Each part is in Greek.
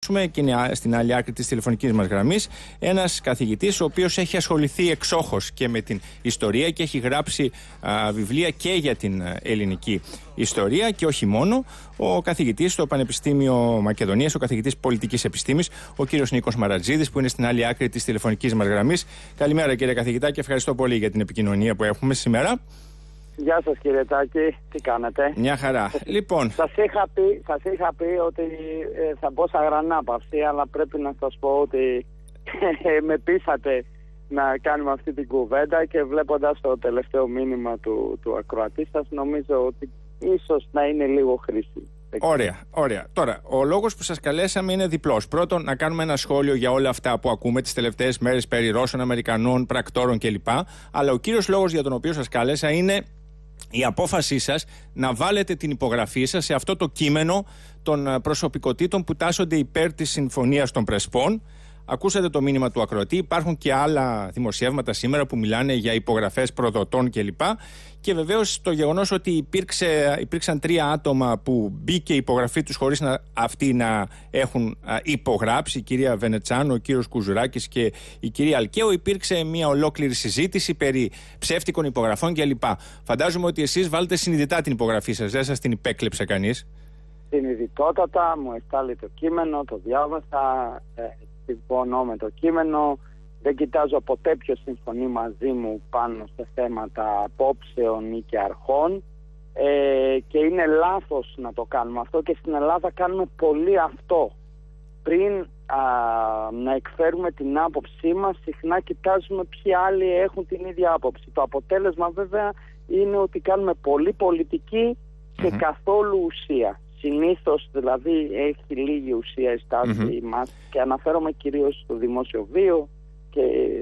Και είναι στην άλλη άκρη της τηλεφωνικής μας γραμμής ένας καθηγητής ο οποίος έχει ασχοληθεί εξόχως και με την ιστορία και έχει γράψει βιβλία και για την ελληνική ιστορία και όχι μόνο, ο καθηγητής στο Πανεπιστήμιο Μακεδονίας, ο καθηγητής πολιτικής επιστήμης, ο κύριος Νίκος Μαρατζίδης, που είναι στην άλλη άκρη της τηλεφωνικής μας γραμμής. Καλημέρα κύριε καθηγητά και ευχαριστώ πολύ για την επικοινωνία που έχουμε σήμερα. Γεια σας κύριε Τάκη, τι κάνετε? Μια χαρά. Λοιπόν, σας είχα πει ότι θα μπω σαν γρανάπαυση, αλλά πρέπει να σας πω ότι με πείσατε να κάνουμε αυτή την κουβέντα και βλέποντας το τελευταίο μήνυμα του ακροατή σας, νομίζω ότι ίσως να είναι λίγο χρήσιμο. Ωραία. Τώρα, ο λόγος που σας καλέσαμε είναι διπλός. Πρώτον, να κάνουμε ένα σχόλιο για όλα αυτά που ακούμε τις τελευταίες μέρες περί Ρώσων, Αμερικανών, πρακτόρων κλπ. Αλλά ο κύριος λόγος για τον οποίο σας κάλεσα είναι η απόφασή σας να βάλετε την υπογραφή σας σε αυτό το κείμενο των προσωπικότητων που τάσσονται υπέρ της Συμφωνίας των Πρεσπών. Ακούσατε το μήνυμα του ακροατή. Υπάρχουν και άλλα δημοσιεύματα σήμερα που μιλάνε για υπογραφές προδοτών κλπ. Και βεβαίως το γεγονός ότι υπήρξαν 3 άτομα που μπήκε η υπογραφή τους χωρίς αυτοί να έχουν υπογράψει, η κυρία Βενετσάνο, ο κύριος Κουζουράκης και η κυρία Αλκαίο, υπήρξε μια ολόκληρη συζήτηση περί ψεύτικων υπογραφών κλπ. Φαντάζομαι ότι εσείς βάλετε συνειδητά την υπογραφή σας, δεν σας την υπέκλεψε κανείς? Συνειδητότατα, μου εστάλει το κείμενο, το διάβασα, συμφωνώ με το κείμενο. Δεν κοιτάζω ποτέ ποιος συμφωνεί μαζί μου πάνω σε θέματα απόψεων ή και αρχών και είναι λάθος να το κάνουμε αυτό και στην Ελλάδα κάνουμε πολύ αυτό. Πριν να εκφέρουμε την άποψή μας, συχνά κοιτάζουμε ποιοι άλλοι έχουν την ίδια άποψη. Το αποτέλεσμα βέβαια είναι ότι κάνουμε πολύ πολιτική και καθόλου ουσία. Συνήθως δηλαδή έχει λίγη ουσία η στάση μας και αναφέρομαι κυρίως στο δημόσιο βίο και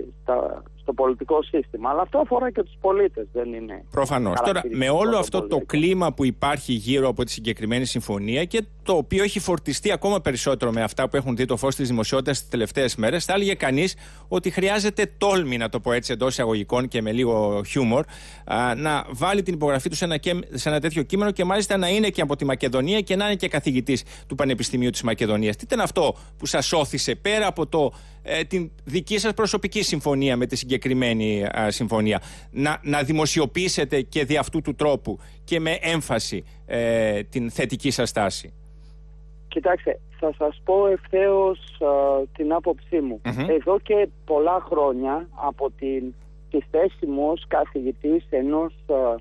στο πολιτικό σύστημα. Αλλά αυτό αφορά και τους πολίτες, δεν είναι? Προφανώς. Τώρα, με όλο αυτό το κλίμα που υπάρχει γύρω από τη συγκεκριμένη συμφωνία και το οποίο έχει φορτιστεί ακόμα περισσότερο με αυτά που έχουν δει το φως της δημοσιότητας τις τελευταίες μέρες, θα έλεγε κανείς ότι χρειάζεται τόλμη, να το πω έτσι εντός εισαγωγικών και με λίγο χιούμορ, να βάλει την υπογραφή του σε ένα τέτοιο κείμενο και μάλιστα να είναι και από τη Μακεδονία και να είναι και καθηγητής του Πανεπιστημίου της Μακεδονίας. Τι ήταν αυτό που σας όθησε πέρα από την δική σας προσωπική συμφωνία με τη συγκεκριμένη συμφωνία να δημοσιοποιήσετε και δι' αυτού του τρόπου και με έμφαση την θετική σας στάση? Κοιτάξτε, θα σας πω ευθέως την άποψή μου. Εδώ και πολλά χρόνια από τη θέση μου ως καθηγητής ενός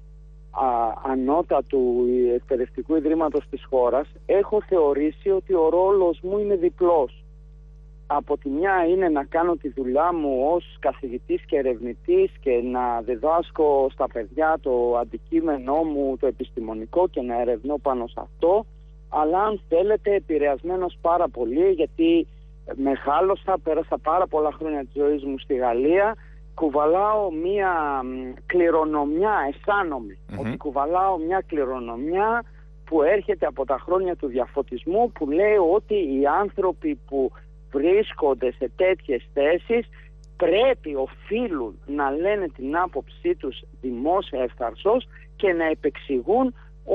ανώτατου εκπαιδευτικού ιδρύματος της χώρας, έχω θεωρήσει ότι ο ρόλος μου είναι διπλός. Από τη μια είναι να κάνω τη δουλειά μου ως καθηγητής και ερευνητής και να διδάσκω στα παιδιά το αντικείμενό μου, το επιστημονικό, και να ερευνώ πάνω σε αυτό. Αλλά αν θέλετε, επηρεασμένος πάρα πολύ, γιατί μεγάλωσα, πέρασα πάρα πολλά χρόνια της ζωής μου στη Γαλλία, κουβαλάω μια κληρονομιά, αισθάνομαι ότι κουβαλάω μια κληρονομιά που έρχεται από τα χρόνια του διαφωτισμού, που λέει ότι οι άνθρωποι που βρίσκονται σε τέτοιες θέσεις οφείλουν να λένε την άποψή τους δημόσια ευθαρσώς και να επεξηγούν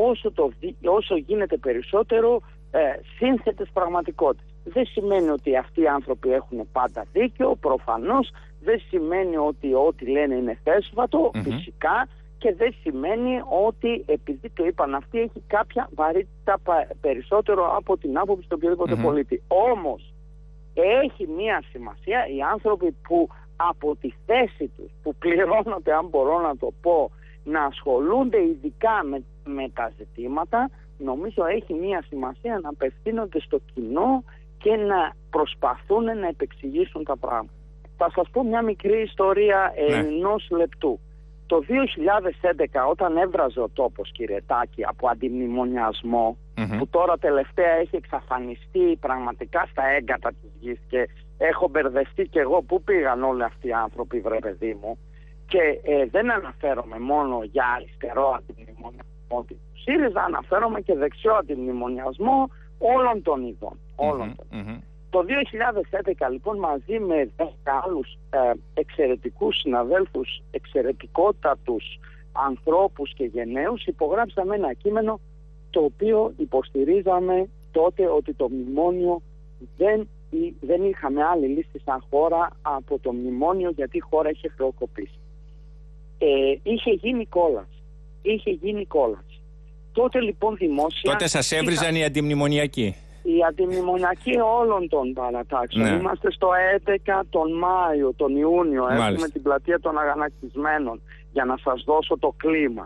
όσο γίνεται περισσότερο σύνθετες πραγματικότητες. Δεν σημαίνει ότι αυτοί οι άνθρωποι έχουν πάντα δίκιο, προφανώς. Δεν σημαίνει ότι ό,τι λένε είναι θέσβατο, φυσικά. Και δεν σημαίνει ότι επειδή το είπαν αυτοί έχει κάποια βαρύτητα περισσότερο από την άποψη του οποιοδήποτε πολίτη. Όμως έχει μία σημασία οι άνθρωποι που από τη θέση τους, που πληρώνονται, αν μπορώ να το πω, να ασχολούνται ειδικά με τα ζητήματα, νομίζω έχει μία σημασία να απευθύνονται στο κοινό και να προσπαθούν να επεξηγήσουν τα πράγματα. Θα σας πω μια μικρή ιστορία ενός λεπτού. Το 2011, όταν έβραζε ο τόπος, κύριε Τάκη, από αντιμνημονιασμό, που τώρα τελευταία έχει εξαφανιστεί πραγματικά στα έγκατα της γης και έχω μπερδευτεί και εγώ πού πήγαν όλοι αυτοί οι άνθρωποι, βρε παιδί μου, και δεν αναφέρομαι μόνο για αριστερό αντιμνημονιασμό του ΣΥΡΙΖΑ, αναφέρομαι και δεξιό αντιμνημονιασμό όλων των ειδών. Το 2011 λοιπόν, μαζί με 10 άλλους εξαιρετικούς συναδέλφους, εξαιρετικότατους ανθρώπους και γενναίους, υπογράψαμε ένα κείμενο το οποίο υποστηρίζαμε τότε ότι το μνημόνιο δεν είχαμε άλλη λύση σαν χώρα από το μνημόνιο, γιατί η χώρα είχε χρεοκοπήσει. Είχε γίνει κόλαση. Τότε λοιπόν δημόσια... Τότε σας έβριζαν οι αντιμνημονιακοί. Οι αντιμνημονιακοί όλων των παρατάξεων. Ναι. Είμαστε στο 11 τον Μάιο, τον Ιούνιο. Μάλιστα. Έχουμε την πλατεία των Αγανακτισμένων, για να σας δώσω το κλίμα.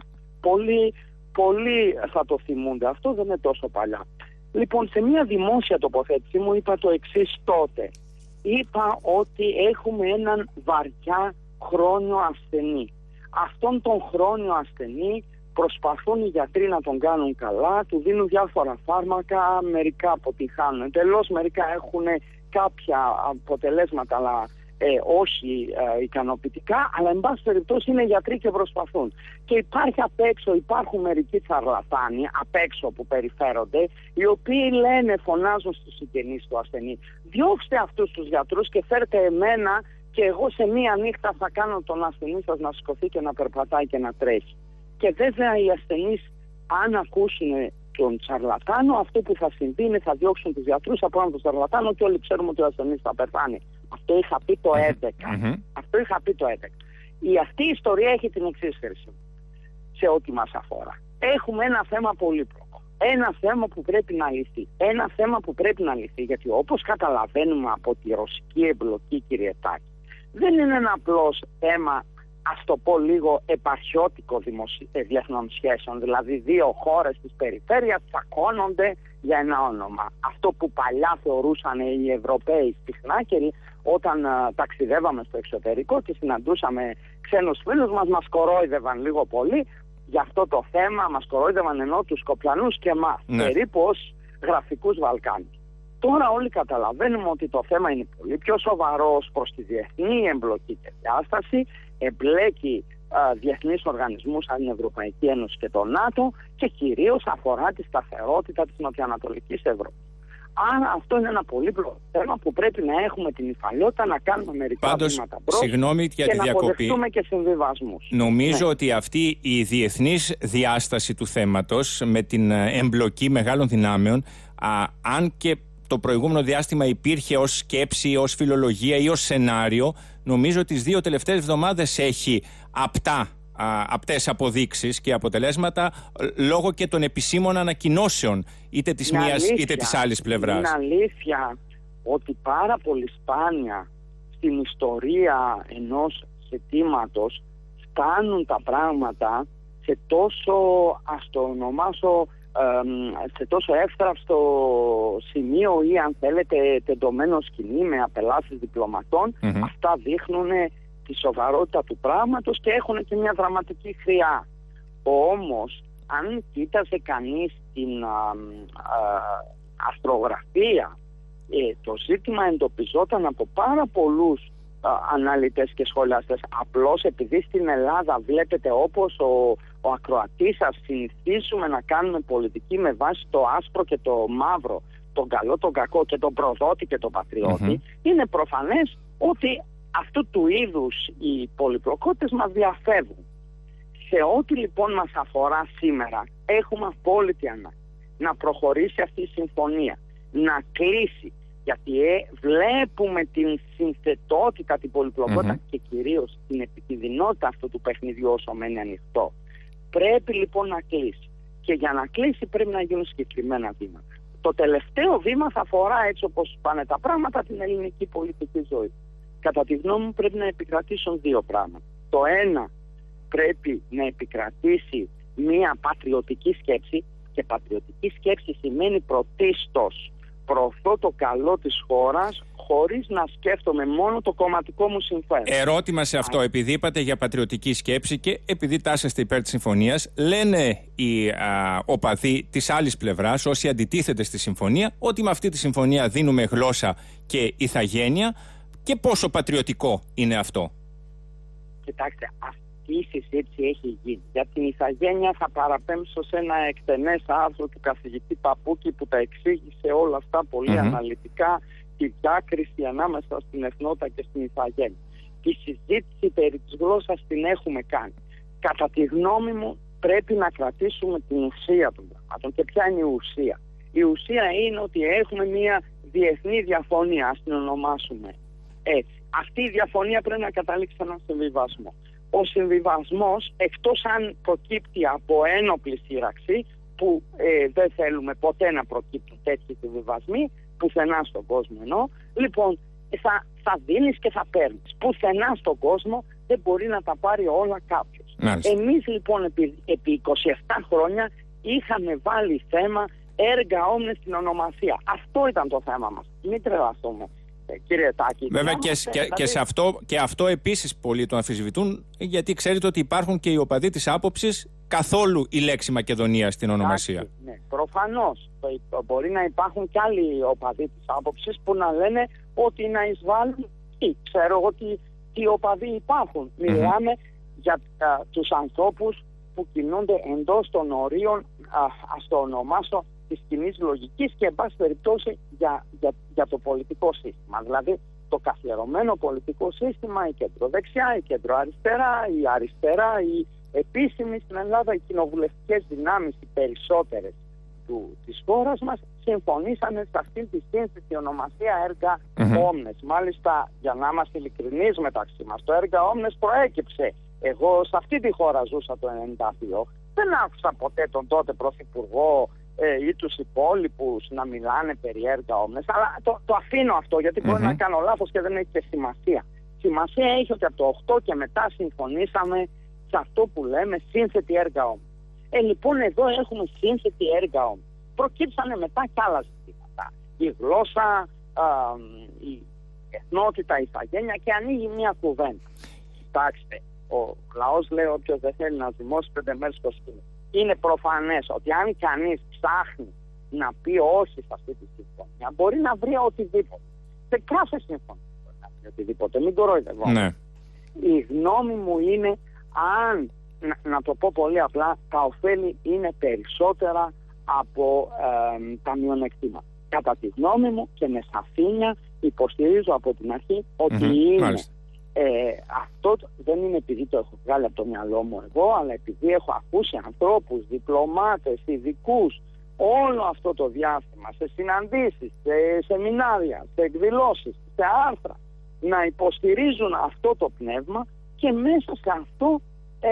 Πολλοί θα το θυμούνται. Αυτό δεν είναι τόσο παλιά. Λοιπόν, σε μια δημόσια τοποθέτηση μου είπα το εξής τότε. Είπα ότι έχουμε έναν βαριά χρόνιο ασθενή. Αυτόν τον χρόνιο ασθενή προσπαθούν οι γιατροί να τον κάνουν καλά, του δίνουν διάφορα φάρμακα, μερικά αποτυχάνουν εντελώς, μερικά έχουν κάποια αποτελέσματα, αλλά όχι ικανοποιητικά, αλλά εν πάση περιπτώσει είναι γιατροί και προσπαθούν. Και υπάρχει απ' έξω, υπάρχουν μερικοί τσαρλατάνοι απ' έξω που περιφέρονται, οι οποίοι λένε, φωνάζουν στους συγγενείς του ασθενή, διώξτε αυτούς τους γιατρούς και φέρτε εμένα και εγώ σε μία νύχτα θα κάνω τον ασθενή σας να σηκωθεί και να περπατάει και να τρέχει. Και βέβαια οι ασθενείς, αν ακούσουν τον τσαρλατάνο, αυτό που θα συμβεί είναι θα διώξουν τους γιατρούς από έναν τον τσαρλατάνο και όλοι ξέρουμε ότι ο ασθενής θα πεθάνει. Αυτό είχα πει το 11. Αυτό είχα πει το 11. Αυτή η ιστορία έχει την εξής χρήση σε ό,τι μας αφορά. Έχουμε ένα θέμα πολύπλοκο. Ένα θέμα που πρέπει να λυθεί. Γιατί όπως καταλαβαίνουμε από τη ρωσική εμπλοκή, κύριε Τάκη, δεν είναι ένα απλώς θέμα, ας το πω λίγο, επαρχιώτικο διεθνών σχέσεων. Δηλαδή δύο χώρες της περιφέρειας τσακώνονται για ένα όνομα. Αυτό που παλιά θεωρούσαν οι Ευρωπαίοι συχνά, και όταν ταξιδεύαμε στο εξωτερικό και συναντούσαμε ξένους φίλους μας κορόιδευαν λίγο πολύ για αυτό το θέμα, μας κορόιδευαν ενώ τους Σκοπιανούς και εμάς, περίπου ως γραφικούς Βαλκάνους. Τώρα όλοι καταλαβαίνουμε ότι το θέμα είναι πολύ πιο σοβαρό προς τη διεθνή εμπλοκή και διάσταση, εμπλέκει διεθνείς οργανισμούς σαν την Ευρωπαϊκή Ένωση και το ΝΑΤΟ και κυρίως αφορά τη σταθερότητα της Νοτιοανατολικής Ευρώπης. Άρα αυτό είναι ένα πολύπλοκο θέμα που πρέπει να έχουμε την υφαλιότητα να κάνουμε μερικά βήματα μπρος και να αποδεχτούμε και συμβιβασμούς. Νομίζω ότι αυτή η διεθνής διάσταση του θέματος με την εμπλοκή μεγάλων δυνάμεων, αν και το προηγούμενο διάστημα υπήρχε ως σκέψη, ως φιλολογία ή ως σενάριο, νομίζω ότι τις 2 τελευταίες εβδομάδες έχει απτές αποδείξεις και αποτελέσματα λόγω και των επισήμων ανακοινώσεων είτε της μίας είτε της άλλης πλευράς. Είναι αλήθεια ότι πάρα πολύ σπάνια στην ιστορία ενός ζητήματος φτάνουν τα πράγματα σε τόσο, ας το ονομάσω, σε τόσο εύθραυστο σημείο ή αν θέλετε τεντωμένο σκηνή με απελάσεις διπλωματών. Αυτά δείχνουν τη σοβαρότητα του πράγματος και έχουν και μια δραματική χρειά. Όμως αν κοίταζε κανείς την αστρογραφία, το ζήτημα εντοπιζόταν από πάρα πολλούς αναλυτές και σχολιαστές. Απλώς επειδή στην Ελλάδα βλέπετε, όπως ο ακροατής σας, συνηθίζουμε να κάνουμε πολιτική με βάση το άσπρο και το μαύρο, τον καλό, τον κακό και τον προδότη και τον πατριώτη, είναι προφανές ότι αυτού του είδους οι πολυπλοκότητες μας διαφεύγουν. Σε ό,τι λοιπόν μας αφορά σήμερα, έχουμε απόλυτη ανάγκη να προχωρήσει αυτή η συμφωνία, να κλείσει, γιατί βλέπουμε την συνθετότητα, την πολυπλοκότητα και κυρίως την επικινδυνότητα αυτού του παιχνιδιού όσο μένει ανοιχτό. Πρέπει λοιπόν να κλείσει. Και για να κλείσει πρέπει να γίνουν συγκεκριμένα βήματα. Το τελευταίο βήμα θα αφορά, έτσι όπως πάνε τα πράγματα, την ελληνική πολιτική ζωή. Κατά τη γνώμη μου πρέπει να επικρατήσουν 2 πράγματα. Το ένα, πρέπει να επικρατήσει μια πατριωτική σκέψη, και πατριωτική σκέψη σημαίνει πρωτίστως προωθώ το καλό της χώρας χωρίς να σκέφτομαι μόνο το κομματικό μου συμφέρον. Ερώτημα σε αυτό, επειδή είπατε για πατριωτική σκέψη και επειδή τάσσεστε υπέρ της συμφωνίας, λένε οι οπαδοί της άλλης πλευράς, όσοι αντιτίθεται στη συμφωνία, ότι με αυτή τη συμφωνία δίνουμε γλώσσα και ηθαγένεια. Και πόσο πατριωτικό είναι αυτό? Κοιτάξτε, αυτή η συζήτηση έχει γίνει. Για την ηθαγένεια θα παραπέμψω σε ένα εκτενές άρθρο του καθηγητή Παπούκη που τα εξήγησε όλα αυτά πολύ αναλυτικά, τη διάκριση ανάμεσα στην εθνότητα και στην ηθαγένεια. Τη συζήτηση περί της γλώσσας την έχουμε κάνει. Κατά τη γνώμη μου πρέπει να κρατήσουμε την ουσία των πραγμάτων. Και ποια είναι η ουσία? Η ουσία είναι ότι έχουμε μια διεθνή διαφωνία, ας την ονομάσουμε έτσι. Αυτή η διαφωνία πρέπει να καταλήξει σε έναν συμβιβασμό. Ο συμβιβασμός, εκτός αν προκύπτει από ένοπλη σύραξη, που δεν θέλουμε ποτέ να προκύπτουν τέτοιοι συμβιβασμοί, πουθενά στον κόσμο εννοώ, λοιπόν, θα δίνεις και θα παίρνεις. Πουθενά στον κόσμο δεν μπορεί να τα πάρει όλα κάποιος. Εμείς λοιπόν επί 27 χρόνια είχαμε βάλει θέμα έργα όμνες στην ονομασία. Αυτό ήταν το θέμα μας. Μην τρελαθούμε, κύριε Τάκη. Βέβαια και αυτό επίσης πολλοί το αμφισβητούν, γιατί ξέρετε ότι υπάρχουν και οι οπαδοί της άποψης καθόλου η λέξη Μακεδονία στην ονομασία. Ναι, προφανώς. Μπορεί να υπάρχουν και άλλοι οπαδοί της άποψης που να λένε ότι να εισβάλλουν. Ξέρω εγώ τι οπαδοί υπάρχουν. Μιλάμε για τους ανθρώπους που κινούνται εντός των ορίων, ας το ονομάσω, της κοινής λογικής και εν πάση περιπτώσει για το πολιτικό σύστημα. Δηλαδή το καθιερωμένο πολιτικό σύστημα, η κεντροδεξιά, η κεντροαριστερά, η αριστερά, η επίσημη στην Ελλάδα, οι κοινοβουλευτικές δυνάμεις, οι περισσότερες της χώρας μας, συμφωνήσανε σε αυτή τη σύνθετη ονομασία έργα όμνες. Μάλιστα, για να είμαστε ειλικρινείς μεταξύ μας, το έργα όμνες προέκυψε. Εγώ σε αυτή τη χώρα ζούσα το 1992. Δεν άκουσα ποτέ τον τότε πρωθυπουργό ή τους υπόλοιπους να μιλάνε περί έργα όμνες, αλλά το αφήνω αυτό, γιατί μπορεί να κάνω λάθος και δεν έχει και σημασία. Σημασία έχει ότι από το 8 και μετά συμφωνήσαμε σε αυτό που λέμε σύνθετη έργα όμνες. Λοιπόν, εδώ έχουμε σύνθετη έργα όμνες. Προκύψανε μετά κι άλλα ζητήματα. Η γλώσσα, η εθνότητα, η ηθαγένεια, και ανοίγει μια κουβέντα. Κοιτάξτε, ο λαός λέει όποιος δεν θέλει να ζυμώσει 5 μέρες στο σκύλο. Είναι προφανές ότι αν κανείς ψάχνει να πει όχι σε αυτή τη συμφωνία, μπορεί να βρει οτιδήποτε. Σε κάθε συμφωνία μπορεί να βρει οτιδήποτε. Μην κοροϊδευόμαστε. Ναι. Η γνώμη μου είναι, αν, να το πω πολύ απλά, τα ωφέλη είναι περισσότερα από τα μειονεκτήματα. Κατά τη γνώμη μου και με σαφήνεια υποστηρίζω από την αρχή ότι είναι. Αυτό δεν είναι επειδή το έχω βγάλει από το μυαλό μου εγώ, αλλά επειδή έχω ακούσει ανθρώπους, διπλωμάτες, ειδικούς, όλο αυτό το διάστημα, σε συναντήσεις, σε σεμινάρια, σε εκδηλώσεις, σε άρθρα, να υποστηρίζουν αυτό το πνεύμα, και μέσα σε αυτό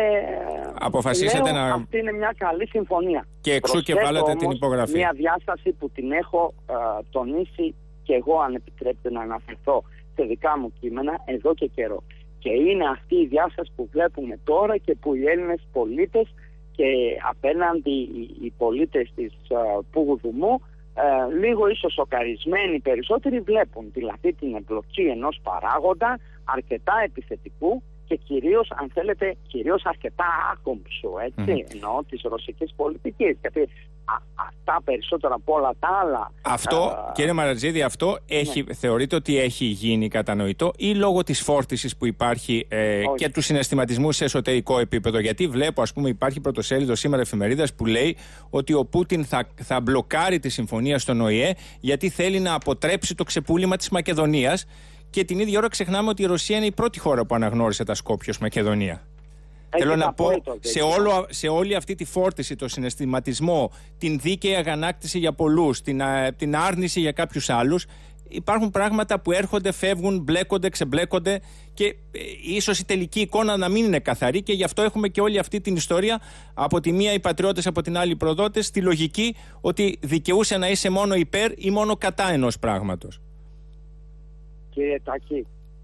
αποφασίσατε λέω, αυτή είναι μια καλή συμφωνία. Και εξού και βάλατε την υπογραφή. Μια διάσταση που την έχω τονίσει και εγώ, αν επιτρέπετε να αναφερθώ σε δικά μου κείμενα εδώ και καιρό. Και είναι αυτή η διάσταση που βλέπουμε τώρα και που οι Έλληνες πολίτες και απέναντι οι πολίτες της Πούγουδουμού λίγο ίσως σοκαρισμένοι περισσότεροι βλέπουν, δηλαδή την εμπλοκή ενός παράγοντα αρκετά επιθετικού και κυρίως, αν θέλετε, κυρίως αρκετά άκομψου, έτσι, εννοώ της ρωσικής πολιτικής. Γιατί αυτά περισσότερα από όλα τα άλλα. Αυτό, κύριε Μαρατζίδη, αυτό θεωρείτε ότι έχει γίνει κατανοητό, ή λόγω της φόρτισης που υπάρχει και του συναισθηματισμού σε εσωτερικό επίπεδο? Γιατί βλέπω, ας πούμε, υπάρχει πρωτοσέλιδο σήμερα εφημερίδας που λέει ότι ο Πούτιν θα μπλοκάρει τη συμφωνία στον ΟΗΕ γιατί θέλει να αποτρέψει το ξεπούλημα της Μακεδονίας. Και την ίδια ώρα ξεχνάμε ότι η Ρωσία είναι η πρώτη χώρα που αναγνώρισε τα Σκόπια ως Μακεδονία. Θέλω να πω, σε όλη αυτή τη φόρτιση, το συναισθηματισμό, την δίκαιη αγανάκτηση για πολλούς, την άρνηση για κάποιους άλλους, υπάρχουν πράγματα που έρχονται, φεύγουν, μπλέκονται, ξεμπλέκονται, και ίσως η τελική εικόνα να μην είναι καθαρή, και γι' αυτό έχουμε και όλη αυτή την ιστορία, από τη μία οι πατριώτες, από την άλλη οι προδότες, στη λογική ότι δικαιούσε να είσαι μόνο υπέρ ή μόνο κατά ενός πράγματος. Κύριε Τάκη,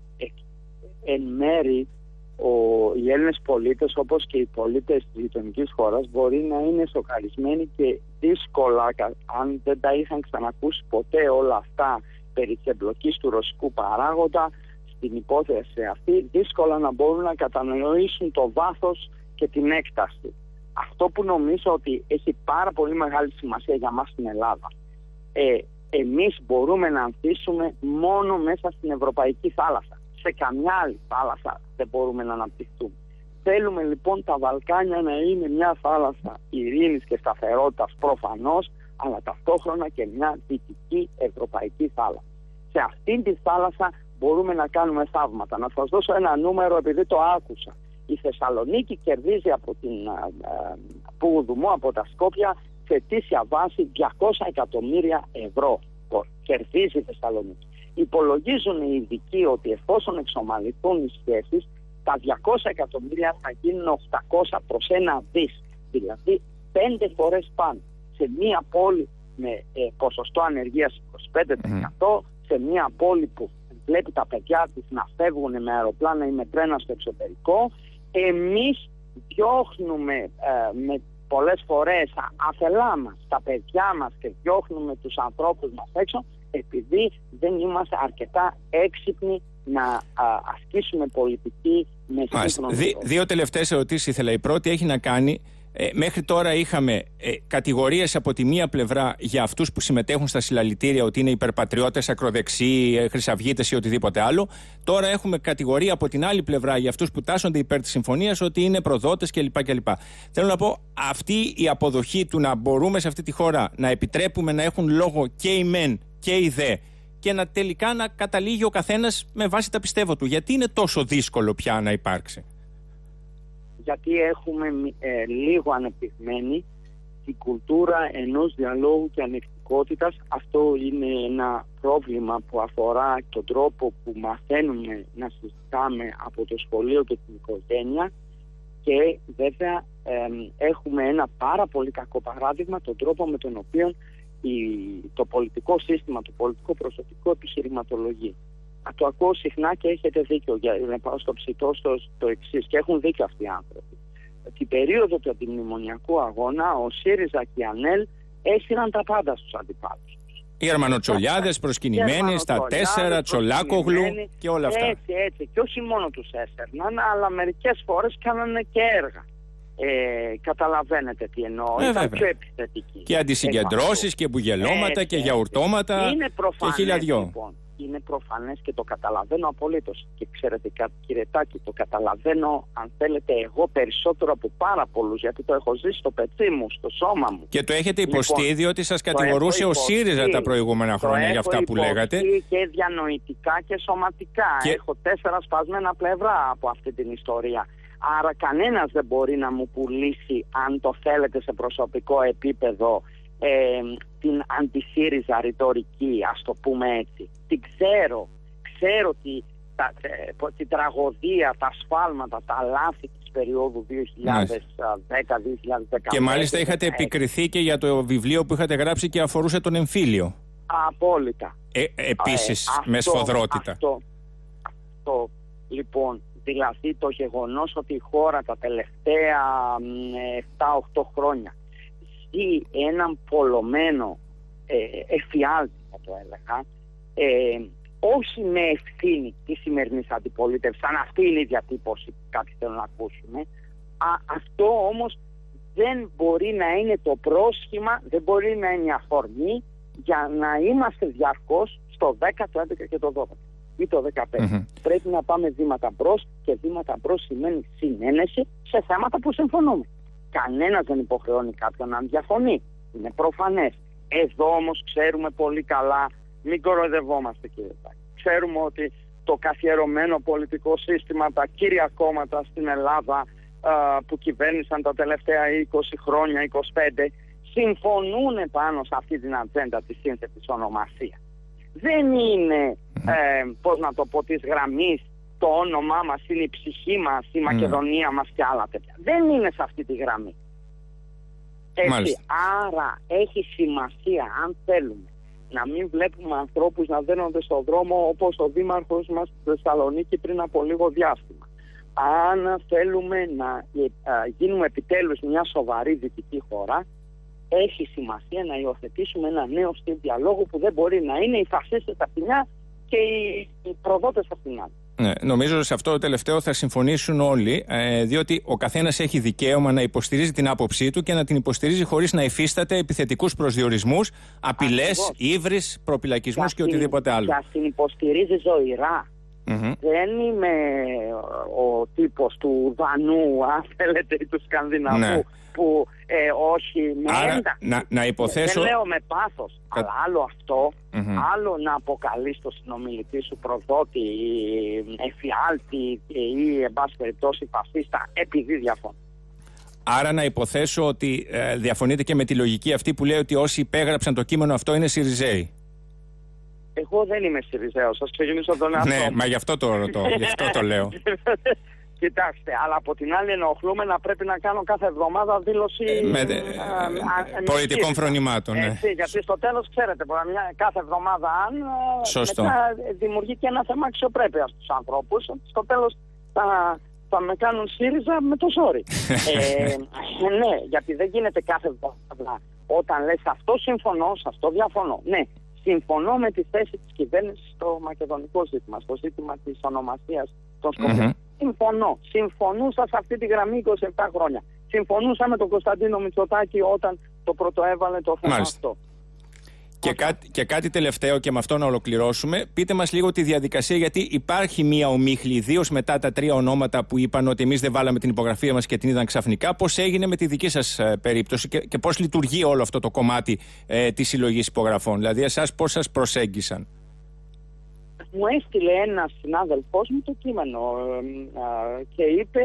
εν μέρη οι Έλληνες πολίτες, όπως και οι πολίτες της γειτονικής χώρας, μπορεί να είναι σοκαρισμένοι και δύσκολα, αν δεν τα είχαν ξανακούσει ποτέ όλα αυτά περί της εμπλοκής του ρωσικού παράγοντα στην υπόθεση αυτή, δύσκολα να μπορούν να κατανοήσουν το βάθος και την έκταση. Αυτό που νομίζω ότι έχει πάρα πολύ μεγάλη σημασία για μας στην Ελλάδα, εμείς μπορούμε να ανθίσουμε μόνο μέσα στην Ευρωπαϊκή θάλασσα. Σε καμιά άλλη θάλασσα δεν μπορούμε να αναπτυχθούμε. Θέλουμε λοιπόν τα Βαλκάνια να είναι μια θάλασσα ειρήνης και σταθερότητας προφανώς, αλλά ταυτόχρονα και μια δυτική ευρωπαϊκή θάλασσα. Σε αυτήν τη θάλασσα μπορούμε να κάνουμε θαύματα. Να σας δώσω ένα νούμερο, επειδή το άκουσα. Η Θεσσαλονίκη κερδίζει από την Πούγουδουμού, από τα Σκόπια, σε ετήσια βάση 200 εκατομμύρια ευρώ. Λοιπόν, κερδίζει η Θεσσαλονίκη. Υπολογίζουν οι ειδικοί ότι εφόσον εξομαλυνθούν οι σχέσεις, τα 200 εκατομμύρια θα γίνουν 800 προς 1 δις. Δηλαδή 5 φορές πάνω. Σε μια πόλη με ποσοστό ανεργίας 25%, σε μια πόλη που βλέπει τα παιδιά της να φεύγουν με αεροπλάνα ή με τρένα στο εξωτερικό, εμείς διώχνουμε με πολλές φορές αφελά μας τα παιδιά μας και διώχνουμε τους ανθρώπους μας έξω, επειδή δεν είμαστε αρκετά έξυπνοι να ασκήσουμε πολιτική με σύγχρονο τρόπο. Δύο τελευταίες ερωτήσεις ήθελα. Η πρώτη έχει να κάνει, μέχρι τώρα είχαμε κατηγορίες από τη μία πλευρά για αυτούς που συμμετέχουν στα συλλαλητήρια ότι είναι υπερπατριώτες, ακροδεξιοί, χρυσαυγίτες ή οτιδήποτε άλλο. Τώρα έχουμε κατηγορία από την άλλη πλευρά για αυτούς που τάσσονται υπέρ της συμφωνίας ότι είναι προδότες κλπ. Θέλω να πω, αυτή η αποδοχή του να μπορούμε σε αυτή τη χώρα να επιτρέπουμε να έχουν λόγο και οι μεν και οι δε και να τελικά να καταλήγει ο καθένας με βάση τα πιστεύω του. Γιατί είναι τόσο δύσκολο πια να υπάρξει? Γιατί έχουμε λίγο ανεπτυγμένη την κουλτούρα ενός διαλόγου και ανεκτικότητας. Αυτό είναι ένα πρόβλημα που αφορά τον τρόπο που μαθαίνουμε να συζητάμε από το σχολείο και την οικογένεια, και βέβαια έχουμε ένα πάρα πολύ κακό παράδειγμα, τον τρόπο με τον οποίο το πολιτικό σύστημα, το πολιτικό προσωπικό επιχειρηματολογεί. Το ακούω συχνά και έχετε δίκιο, για να πάω στο ψητό το εξής, και έχουν δίκιο αυτοί οι άνθρωποι. Την περίοδο του αντιμνημονιακού αγώνα ο ΣΥΡΙΖΑ και η ΑΝΕΛ έσυραν τα πάντα στους αντιπάλους. Οι Αρμανοτσολιάδες προσκυνημένοι στα 4, Τσολάκογλου και όλα αυτά. Έτσι. Και όχι μόνο τους έσαιρναν, αλλά μερικές φορές κάνανε και έργα. Καταλαβαίνετε τι εννοώ. Ήταν πιο επιθετική. Και αντισυγκεντρώσεις και μπουγελώματα και γιαουρτώματα και χιλιαδιό. Λοιπόν, είναι προφανές και το καταλαβαίνω απολύτως. Και ξέρετε κάτι, κύριε Τάκη, το καταλαβαίνω, αν θέλετε, εγώ περισσότερο από πάρα πολλούς, γιατί το έχω ζήσει στο πετσί μου, στο σώμα μου. Και το έχετε υποστεί, λοιπόν, διότι σας κατηγορούσε ο ΣΥΡΙΖΑ τα προηγούμενα χρόνια για αυτά που λέγατε. Και διανοητικά και σωματικά. Έχω 4 σπασμένα πλευρά από αυτή την ιστορία. Άρα κανένας δεν μπορεί να μου πουλήσει, αν το θέλετε σε προσωπικό επίπεδο, την αντισύριζα ρητορική, ας το πούμε έτσι. Την ξέρω την τραγωδία, τα σφάλματα, τα λάθη της περίοδου 2010-2015. Και μάλιστα είχατε επικριθεί και για το βιβλίο που είχατε γράψει και αφορούσε τον εμφύλιο. Απόλυτα. Επίσης με σφοδρότητα. Αυτό, λοιπόν, δηλαδή το γεγονός ότι η χώρα τα τελευταία 7-8 χρόνια ζει έναν πολλωμένο εφιάλτη, θα το έλεγα, όχι με ευθύνη της σημερινής αντιπολίτευσης, αν αυτή είναι η διατύπωση που κάποιοι θέλουν να ακούσουμε. Αυτό όμως δεν μπορεί να είναι το πρόσχημα, δεν μπορεί να είναι η αφορμή για να είμαστε διαρκώς στο 10, το 11 και το 12 ή το 15. Πρέπει να πάμε βήματα μπρος, και βήματα μπρος σημαίνει συνένεση σε θέματα που συμφωνούμε. Κανένας δεν υποχρεώνει κάποιον να διαφωνεί. Είναι προφανές. Εδώ όμως ξέρουμε πολύ καλά, μην κοροϊδευόμαστε, κύριε Τάκη. Ξέρουμε ότι το καθιερωμένο πολιτικό σύστημα, τα κύρια κόμματα στην Ελλάδα που κυβέρνησαν τα τελευταία 20 χρόνια, 25, συμφωνούν πάνω σε αυτή την ατζέντα της σύνθετης ονομασίας. Δεν είναι, πώς να το πω, της γραμμής, το όνομά μας είναι η ψυχή μας, η Μακεδονία μας και άλλα τέτοια. Δεν είναι σε αυτή τη γραμμή. Έτσι, άρα έχει σημασία, αν θέλουμε, να μην βλέπουμε ανθρώπους να δένονται στον δρόμο όπως ο δήμαρχος μας στη Θεσσαλονίκη πριν από λίγο διάστημα. Αν θέλουμε να γίνουμε επιτέλους μια σοβαρή δυτική χώρα, έχει σημασία να υιοθετήσουμε ένα νέο στυλ διαλόγου που δεν μπορεί να είναι οι φασίστες από τη μια και οι προδότες από την άλλη. Ναι, νομίζω σε αυτό το τελευταίο θα συμφωνήσουν όλοι, διότι ο καθένας έχει δικαίωμα να υποστηρίζει την άποψή του και να την υποστηρίζει χωρίς να υφίσταται επιθετικούς προσδιορισμούς, απειλές, ύβρις, προπυλακισμούς και οτιδήποτε άλλο. Και την υποστηρίζει ζωηρά. Δεν είμαι ο τύπος του Δανού, αν θέλετε, ή του Σκανδιναβού, ναι, που όχι με ένταξη. Να υποθέσω... Δεν λέω με πάθος, αλλά άλλο αυτό, άλλο να αποκαλείς το συνομιλητή σου προδότη, εφιάλτη ή εν πάση περιπτώσει φασίστα, επειδή διαφωνεί. Άρα να υποθέσω ότι διαφωνείτε και με τη λογική αυτή που λέει ότι όσοι υπέγραψαν το κείμενο αυτό είναι Συριζέοι. Εγώ δεν είμαι Συριζέος, σας ξεκινήσω από τον εαυτό μου. Ναι, μα γι' αυτό το λέω. Κοιτάξτε, αλλά από την άλλη ενοχλούμε να πρέπει να κάνω κάθε εβδομάδα δήλωση πολιτικών φρονημάτων. Ναι. Γιατί στο τέλος, ξέρετε, κάθε εβδομάδα μετά δημιουργεί και ένα θέμα αξιοπρέπειας στους ανθρώπους. Στο τέλος θα με κάνουν ΣΥΡΙΖΑ με το ζόρι. Ναι, γιατί δεν γίνεται κάθε εβδομάδα όταν λες αυτό συμφωνώ, σε αυτό διαφωνώ. Ναι, συμφωνώ με τη θέση της κυβέρνησης στο μακεδονικό ζήτημα, στο ζήτημα της ονομασίας των Σκοπίων. Συμφωνώ. Συμφωνούσα σε αυτή τη γραμμή 27 χρόνια. Συμφωνούσα με τον Κωνσταντίνο Μητσοτάκη όταν το πρωτοέβαλε το θέμα αυτό. Και κάτι τελευταίο, και με αυτό να ολοκληρώσουμε. Πείτε μας λίγο τη διαδικασία, γιατί υπάρχει μία ομίχλη, ιδίως μετά τα 3 ονόματα που είπαν ότι εμείς δεν βάλαμε την υπογραφή μας και την είδαν ξαφνικά. Πώς έγινε με τη δική σας περίπτωση και πώς λειτουργεί όλο αυτό το κομμάτι της συλλογής υπογραφών? Δηλαδή, εσάς πώς σας προσέγγισαν? Μου έστειλε ένας συνάδελφός μου το κείμενο και είπε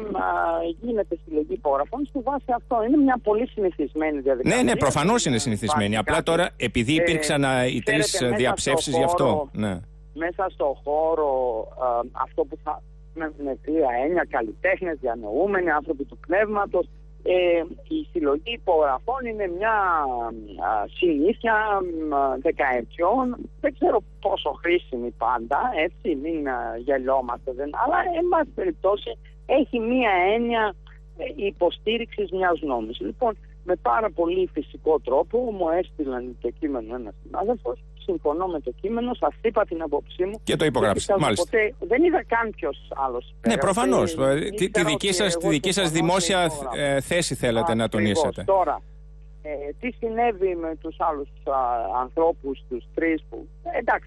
γίνεται συλλογή υπογραφών στη βάση αυτό. Είναι μια πολύ συνηθισμένη διαδικασία. Ναι, προφανώς είναι συνηθισμένη. Απλά τώρα, επειδή υπήρξαν οι 3 διαψεύσεις γι' αυτό. Ναι. Μέσα στο χώρο αυτό που θα με 3 έννοια, καλλιτέχνες, διανοούμενοι, άνθρωποι του πνεύματος, η συλλογή υπογραφών είναι μια συνήθεια δεκαετιών, δεν ξέρω πόσο χρήσιμη πάντα, έτσι, μην γελιόμαστε, αλλά εν πάση περιπτώσει έχει μια έννοια υποστήριξης μιας νόμης. Λοιπόν, με πάρα πολύ φυσικό τρόπο μου έστειλαν το κείμενο ένας συνάδελφος, συμφωνώ με το κείμενο, σας είπα την απόψή μου. Και το υπογράψετε, μάλιστα. Δεν είδα καν ποιος άλλος. Ναι, προφανώς. Τη δική σας δημόσια θέση θέλατε να τονίσετε. Τώρα, τι συνέβη με τους άλλους ανθρώπους, τους 3 που... Εντάξει,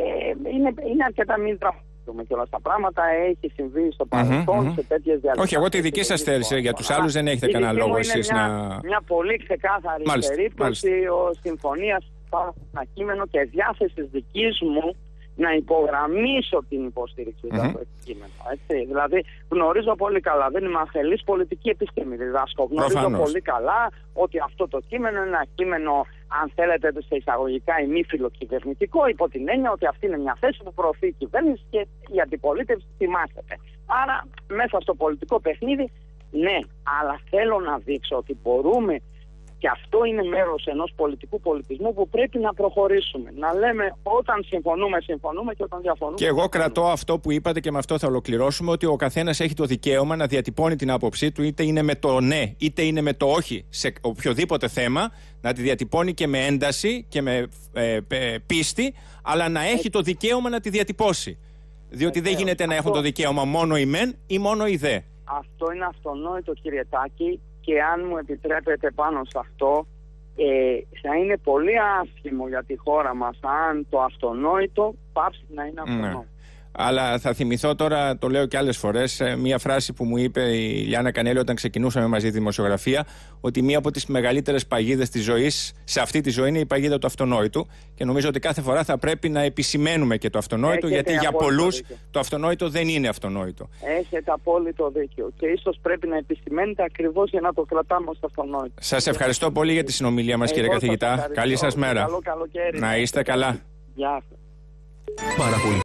είναι αρκετά μην τραυματίζουμε και όλα τα πράγματα. Έχει συμβεί στο παρελθόν σε τέτοιες διαδικασίες. Όχι, εγώ τη δική σας θέση. Για τους άλλους δεν έχετε κανένα λόγο εσείς να... Μια πολύ ξεκάθαρη περίπτωση συμφωνίας ένα κείμενο και διάθεσης δικής μου να υπογραμμίσω την υποστήριξη του κείμενο. Δηλαδή γνωρίζω πολύ καλά, δεν είμαι αφελής πολιτική επιστήμη, διδάσκω. Γνωρίζω πολύ καλά ότι αυτό το κείμενο είναι ένα κείμενο, αν θέλετε, σε εισαγωγικά ημίφιλοκυβερνητικό, υπό την έννοια ότι αυτή είναι μια θέση που προωθεί η κυβέρνηση και η αντιπολίτευση θυμάστε. Άρα μέσα στο πολιτικό παιχνίδι, ναι, αλλά θέλω να δείξω ότι μπορούμε. Και αυτό είναι μέρος ενός πολιτικού πολιτισμού που πρέπει να προχωρήσουμε. Να λέμε όταν συμφωνούμε, συμφωνούμε και όταν διαφωνούμε. Και εγώ κρατώ αυτό που είπατε και με αυτό θα ολοκληρώσουμε, ότι ο καθένας έχει το δικαίωμα να διατυπώνει την άποψή του, είτε είναι με το ναι, είτε είναι με το όχι, σε οποιοδήποτε θέμα, να τη διατυπώνει και με ένταση και με πίστη, αλλά να έχει το δικαίωμα να τη διατυπώσει. Διότι δεν γίνεται να έχουν το δικαίωμα μόνο οι μεν ή μόνο οι δε. Αυτό είναι αυτονόητο, κύριε Τάκη. Και αν μου επιτρέπετε πάνω σε αυτό, θα είναι πολύ άσχημο για τη χώρα μας αν το αυτονόητο πάψει να είναι αυτονόητο. Ναι. Αλλά θα θυμηθώ τώρα, το λέω και άλλες φορές, μία φράση που μου είπε η Λιάννα Κανέλη όταν ξεκινούσαμε μαζί τη δημοσιογραφία, ότι μία από τις μεγαλύτερες παγίδες της ζωής, σε αυτή τη ζωή, είναι η παγίδα του αυτονόητου. Και νομίζω ότι κάθε φορά θα πρέπει να επισημαίνουμε και το αυτονόητο, γιατί για πολλούς το αυτονόητο δεν είναι αυτονόητο. Έχετε απόλυτο δίκιο. Και ίσως πρέπει να επισημαίνετε ακριβώς για να το κρατάμε ως αυτονόητο. Σας ευχαριστώ πολύ για τη συνομιλία μας, κύριε καθηγητά. Καλή σας μέρα. Καλό καλοκαίρι. Να είστε καλά. Γεια σας.